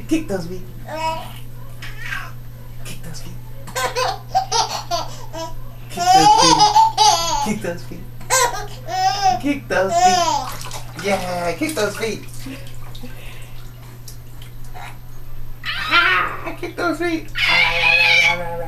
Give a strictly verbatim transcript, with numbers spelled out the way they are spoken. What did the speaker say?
Kick those feet. Kick those feet. Kick those feet. Kick those feet. Yeah, kick those feet. Ah, kick those feet.